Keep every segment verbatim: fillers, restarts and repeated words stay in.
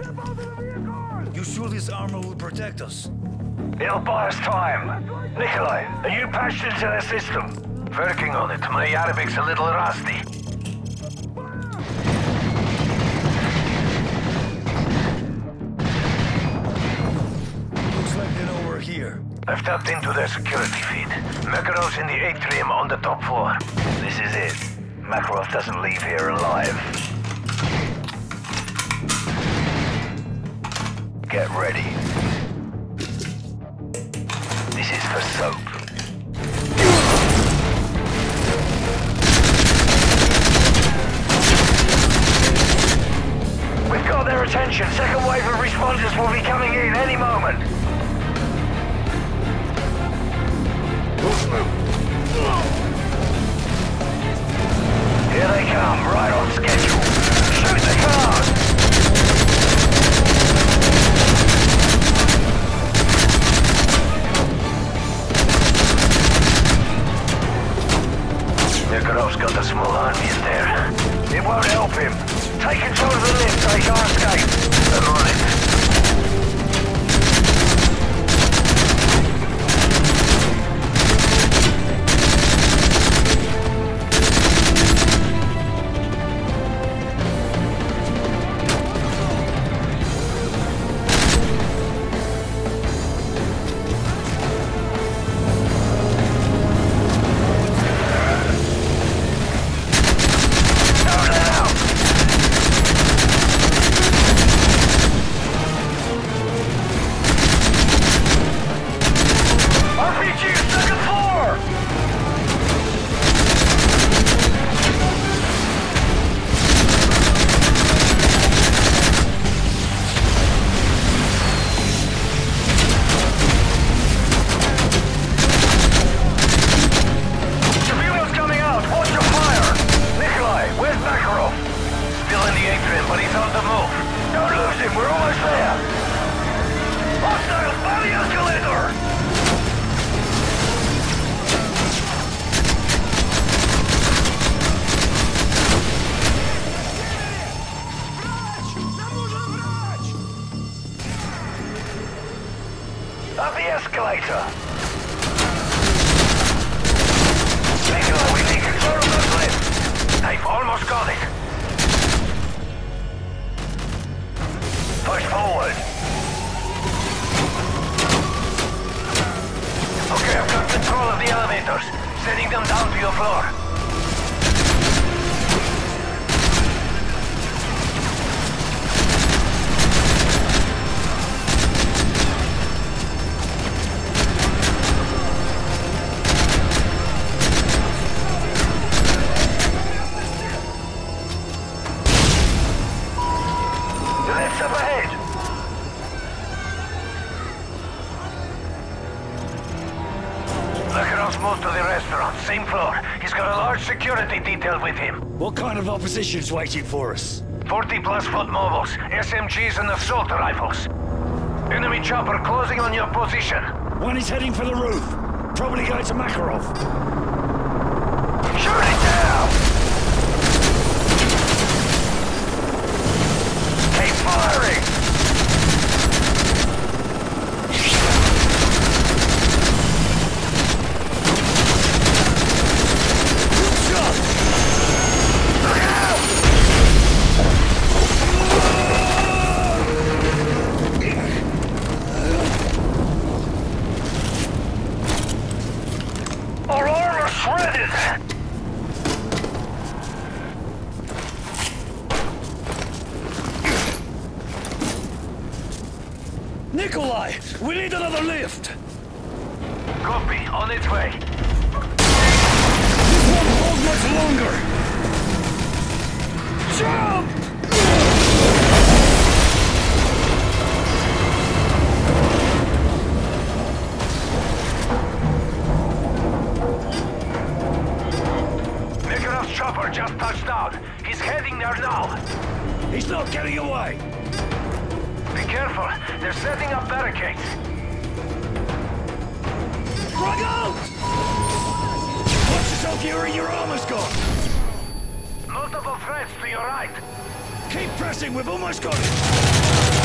You sure this armor will protect us? It'll buy us time. Nikolai, are you patched into the system? Working on it. My Arabic's a little rusty. Looks like they know we're here. I've tapped into their security feed. Makarov's in the atrium on the top floor. This is it. Makarov doesn't leave here alive. Get ready. This is for soap. We've got their attention. Second wave of responders will be coming in any moment. Here they come, right on schedule. Shoot the cars! Makarov's got the small army in there. It won't help him. Take control of the lift, they can't escape. They're on it. Up the escalator! Nikolai, we need control of that lift! They've almost got it! Push forward! Okay, I've got control of the elevators. Sending them down to your floor. Most of the restaurant, same floor. He's got a large security detail with him. What kind of opposition's waiting for us? forty plus foot mobiles, S M Gs and assault rifles. Enemy chopper closing on your position. One is heading for the roof. Probably going to Makarov. Shoot it down! Keep firing! Nikolai! We need another lift! Copy, on its way. This won't hold much longer! Jump! Makarov's chopper just touched down. He's heading there now. He's not getting away! Be careful, they're setting up barricades. Run out! Watch yourself, Yuri, your armor's gone! Multiple threats to your right. Keep pressing, we've almost got it!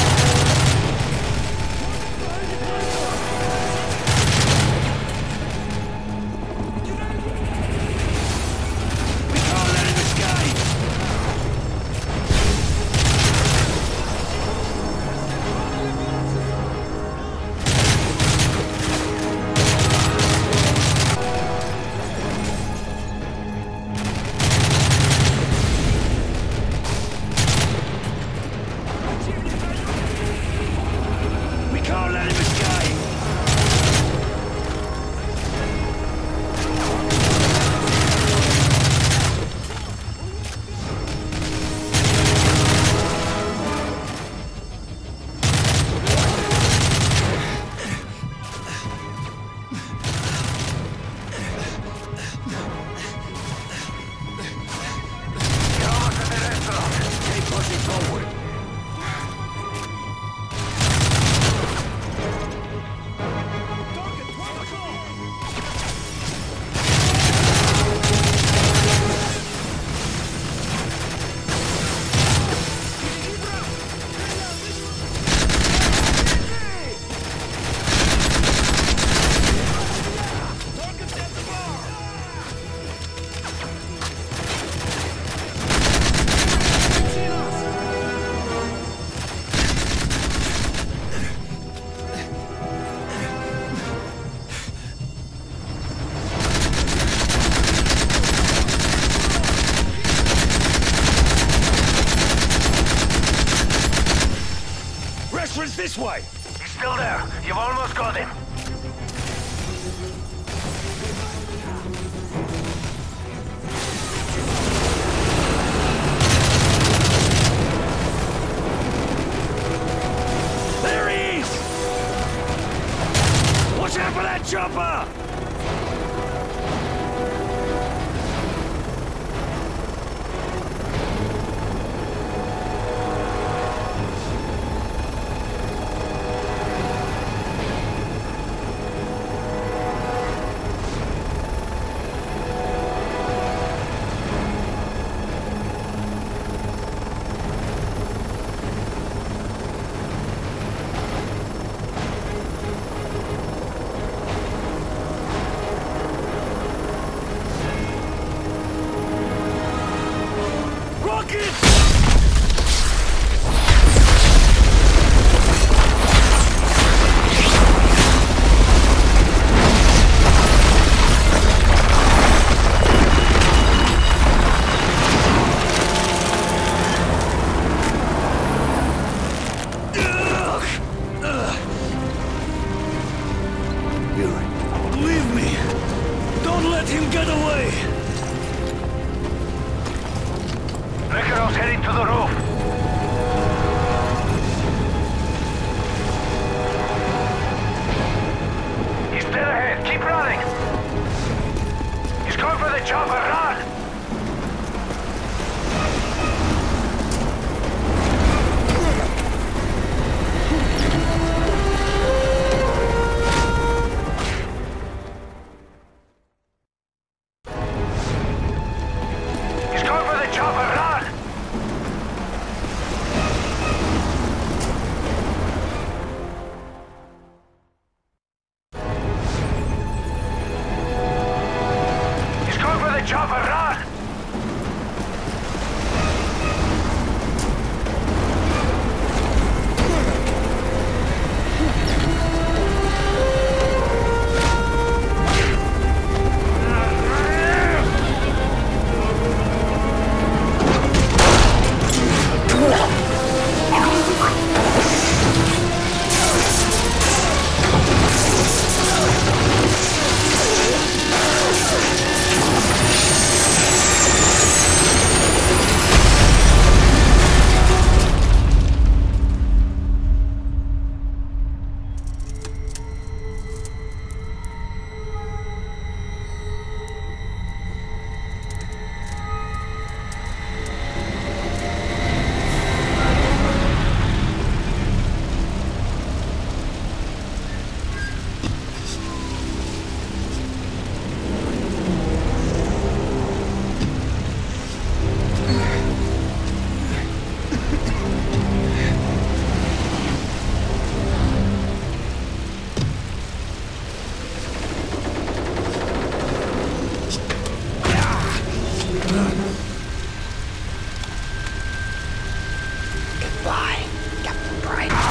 This way! He's still there. You've almost got him. There he is! Watch out for that chopper! Makarov's heading to the roof. He's dead ahead. Keep running. He's going for the chopper. Run! fly. Captain Pride.